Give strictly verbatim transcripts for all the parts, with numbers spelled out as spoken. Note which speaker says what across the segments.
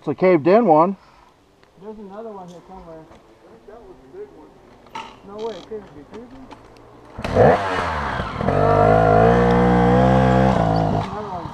Speaker 1: It's a caved in one.
Speaker 2: There's another one here somewhere.
Speaker 3: I think that was the big one.
Speaker 2: No way, it couldn't be caved in. Another one.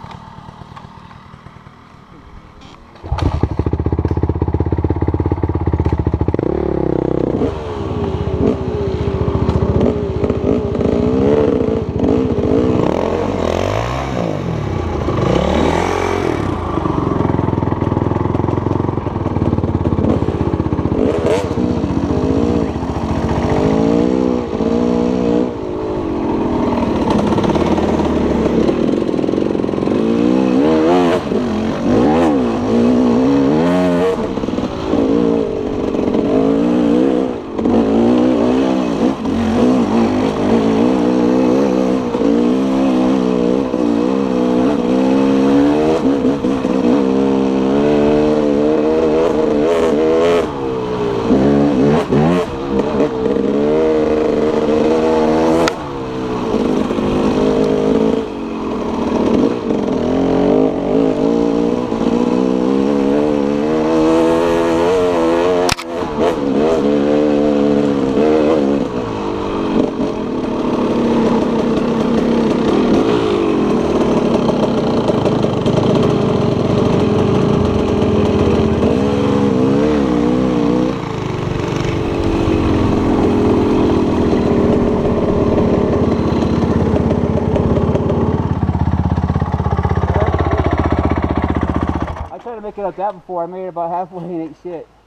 Speaker 2: I tried to make it up that before. I made it about halfway and ate shit.